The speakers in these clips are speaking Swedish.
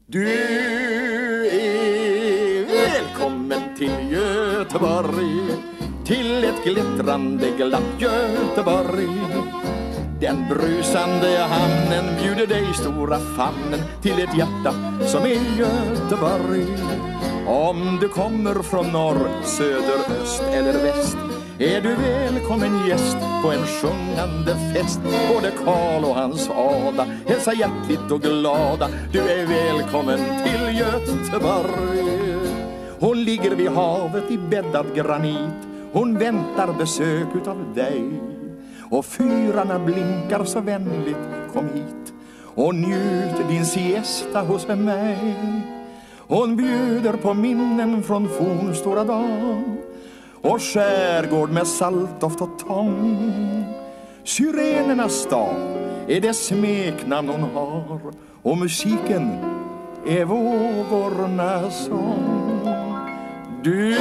Du är välkommen till Göteborg, till ett glittrande glatt Göteborg. Den brusande hamnen bjuder dig stora famnen till ett hjärta som är Göteborg. Om du kommer från norr, söder, öst eller väst är du välkommen gäst på en sjungande fest. Både Karl och hans Ada hälsa hjärtligt och glada. Du är välkommen till Göteborg. Hon ligger vid havet i bäddad granit. Hon väntar besök utav dig. Och fyrarna blinkar så vänligt, kom hit och njut din siesta hos mig. Hon bjuder på minnen från fornstora dagar och skärgård med saltdoft och tång. Syrenernas stad är det smeknamn hon har, och musiken är vågornas sång. Du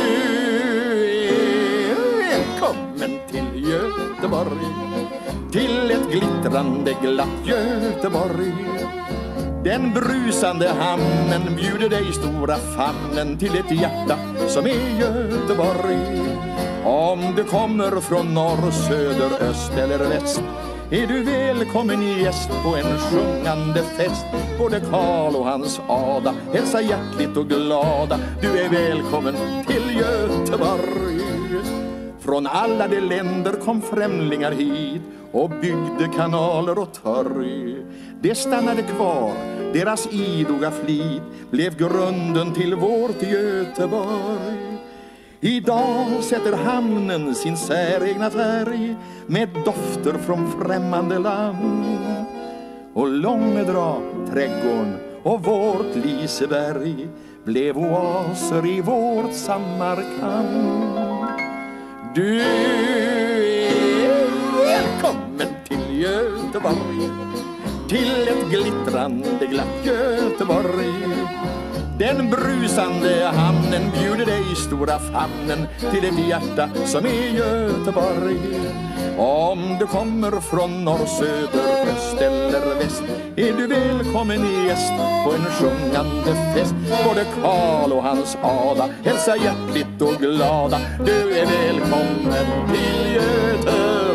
är välkommen till Göteborg, till ett glittrande glatt Göteborg. Den brusande hamnen bjuder dig stora famnen till ett hjärta som är Göteborg. Om du kommer från norr, söder, öst eller väst är du välkommen gäst på en sjungande fest. Både Karl och hans Ada hälsa hjärtligt och glada. Du är välkommen till Göteborg. Från alla de länder kom främlingar hit och byggde kanaler och torg. Det stannade kvar, deras idoga flit blev grunden till vårt Göteborg. Idag sätter hamnen sin säregna färg med dofter från främmande land. Och Långedra, trädgården och vårt Liseberg blev oaser i vårt Samarkand. Du är välkommen till Göteborg, till ett glittrande glatt Göteborg. Den brusande hamnen bjuder dig stora famnen till ett hjärta som är Göteborg. Om du kommer från norr, söder, öst eller väst är du välkommen gäst på en sjungande fest. Både Karl och hans Ada hälsa hjärtligt och glada. Du är välkommen till Göteborg.